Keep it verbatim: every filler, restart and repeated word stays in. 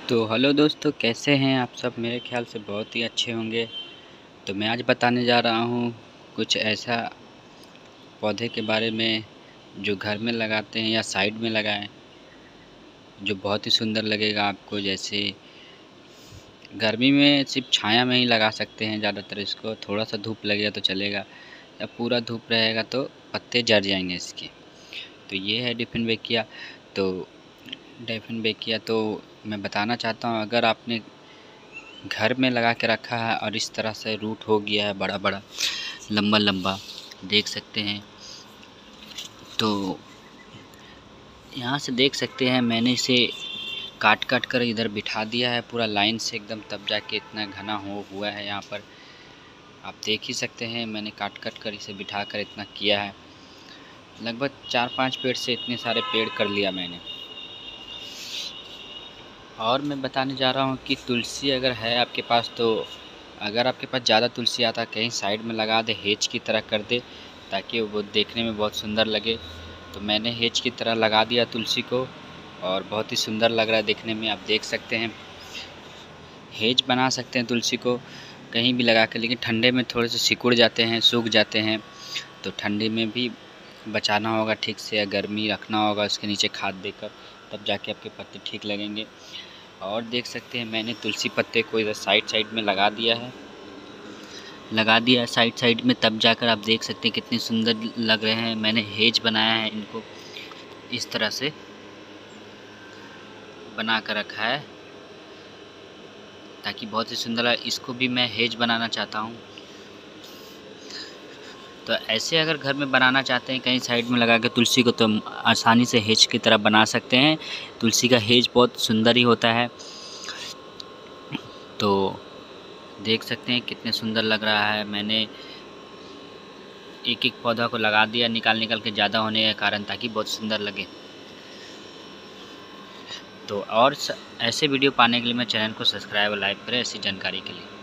तो हेलो दोस्तों, कैसे हैं आप सब। मेरे ख्याल से बहुत ही अच्छे होंगे। तो मैं आज बताने जा रहा हूँ कुछ ऐसा पौधे के बारे में जो घर में लगाते हैं या साइड में लगाएं, जो बहुत ही सुंदर लगेगा आपको। जैसे गर्मी में सिर्फ छाया में ही लगा सकते हैं ज़्यादातर इसको, थोड़ा सा धूप लगेगा तो चलेगा, या पूरा धूप रहेगा तो पत्ते जड़ जाएंगे इसके। तो ये है डिफिनबेकिया। तो डिफिनबेकिया तो मैं बताना चाहता हूँ, अगर आपने घर में लगा के रखा है और इस तरह से रूट हो गया है बड़ा बड़ा लंबा लंबा, देख सकते हैं। तो यहाँ से देख सकते हैं मैंने इसे काट काट कर इधर बिठा दिया है पूरा लाइन से एकदम, तब जाके इतना घना हो हुआ है। यहाँ पर आप देख ही सकते हैं, मैंने काट काट कर इसे बिठा कर इतना किया है। लगभग चार पांच पेड़ से इतने सारे पेड़ कर लिया मैंने। और मैं बताने जा रहा हूँ कि तुलसी अगर है आपके पास, तो अगर आपके पास ज़्यादा तुलसी आता है कहीं साइड में लगा दे, हेज की तरह कर दे, ताकि वो देखने में बहुत सुंदर लगे। तो मैंने हेज की तरह लगा दिया तुलसी को, और बहुत ही सुंदर लग रहा है देखने में। आप देख सकते हैं, हेज बना सकते हैं तुलसी को कहीं भी लगा कर, लेकिन ठंडे में थोड़े से सिकुड़ जाते हैं, सूख जाते हैं। तो ठंडी में भी बचाना होगा ठीक से, या गर्मी रखना होगा उसके नीचे खाद देकर, तब जाके आपके पत्ते ठीक लगेंगे। और देख सकते हैं मैंने तुलसी पत्ते को इधर साइड साइड में लगा दिया है लगा दिया है साइड साइड में, तब जाकर आप देख सकते हैं कितने सुंदर लग रहे हैं। मैंने हेज बनाया है, इनको इस तरह से बना कर रखा है ताकि बहुत ही सुंदर है। इसको भी मैं हेज बनाना चाहता हूँ। तो ऐसे अगर घर में बनाना चाहते हैं कहीं साइड में लगा के तुलसी को, तो आसानी से हेज की तरह बना सकते हैं। तुलसी का हेज बहुत सुंदर ही होता है। तो देख सकते हैं कितने सुंदर लग रहा है। मैंने एक एक पौधा को लगा दिया निकाल निकाल के, ज़्यादा होने के कारण, ताकि बहुत सुंदर लगे। तो और ऐसे वीडियो पाने के लिए मेरे चैनल को सब्सक्राइब और लाइक करें ऐसी जानकारी के लिए।